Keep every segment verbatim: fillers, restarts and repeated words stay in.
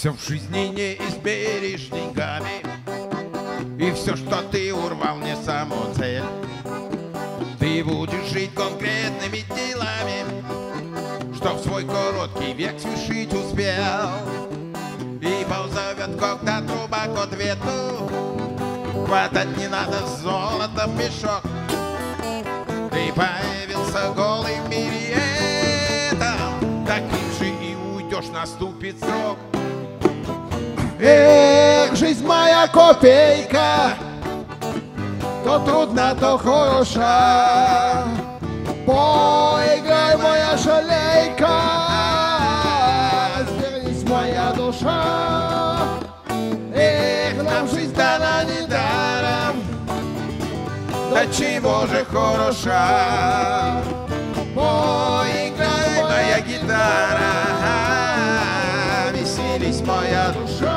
Все в жизни не изберешь деньгами, и все, что ты урвал, не саму цель. Ты будешь жить конкретными делами, что в свой короткий век свершить успел. И позовет когда труба к ответу, хватать не надо золотом мешок. Ты появился голый в мире этом, таким же и уйдешь, наступит срок. Эх, жизнь моя копейка, то трудно, то хороша. Поиграй, моя жалейка, свернись, моя душа. Эх, нам жизнь дана недаром, да чего же хороша. Поиграй, моя гитара, веселись, моя душа.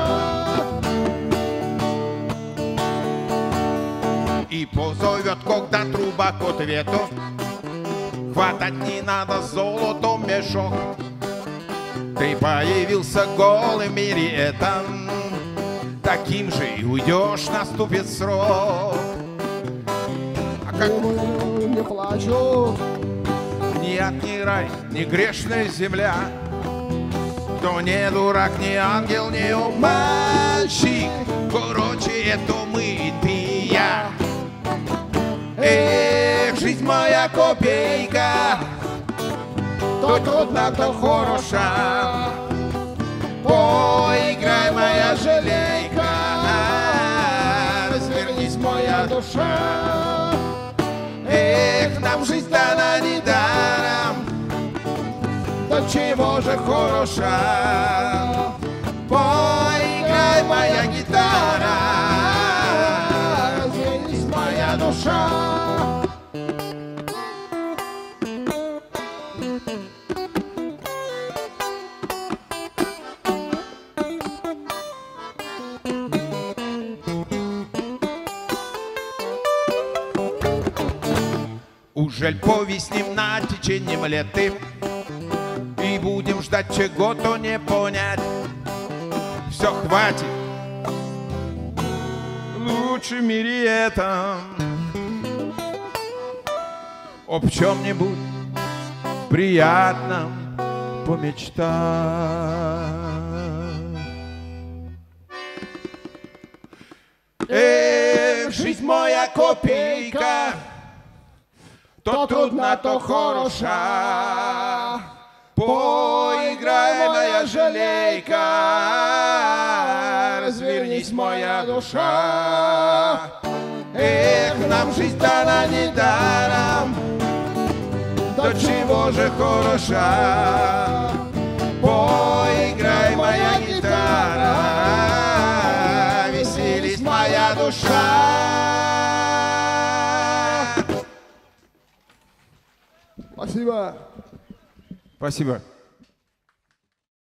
И позовет, когда труба к ответу, хватать не надо золотом мешок. Ты появился голый в мире этом, таким же и уйдешь, наступит срок. А как не плачу, ни ад, ни рай, ни грешная земля, кто не дурак, ни ангел, ни обманщик, короче, это мы и ты и я. Эх, жизнь моя копейка, то трудно, то хороша. Поиграй, моя жалейка, развернись, моя душа. Эх, нам жизнь дана недаром, да чего же хороша. Поиграй, моя гитара, развернись, моя душа. Ужель повиснем на течением леты и будем ждать чего-то не понять? Все, хватит, лучше в мире этом об чем-нибудь приятном помечтать. Эх, жизнь моя копейка, то трудно, то хороша. Поиграй, моя жалейка, развернись, моя душа. Эх, нам жизнь дана недаром, до чего же хороша. Поиграй, моя гитара, веселись, моя душа. Спасибо. Спасибо.